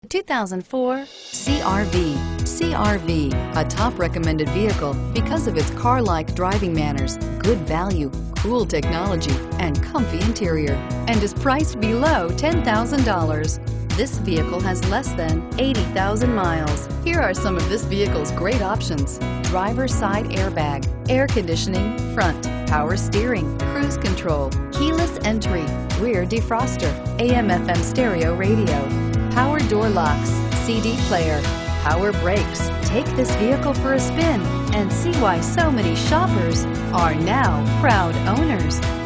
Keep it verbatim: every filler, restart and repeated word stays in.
two thousand four C R V. C R V, a top recommended vehicle because of its car-like driving manners, good value, cool technology, and comfy interior, and is priced below ten thousand dollars. This vehicle has less than eighty thousand miles. Here are some of this vehicle's great options: driver's side airbag, air conditioning, front, power steering, cruise control, keyless entry, rear defroster, A M F M stereo radio, power door locks, C D player, power brakes. Take this vehicle for a spin and see why so many shoppers are now proud owners.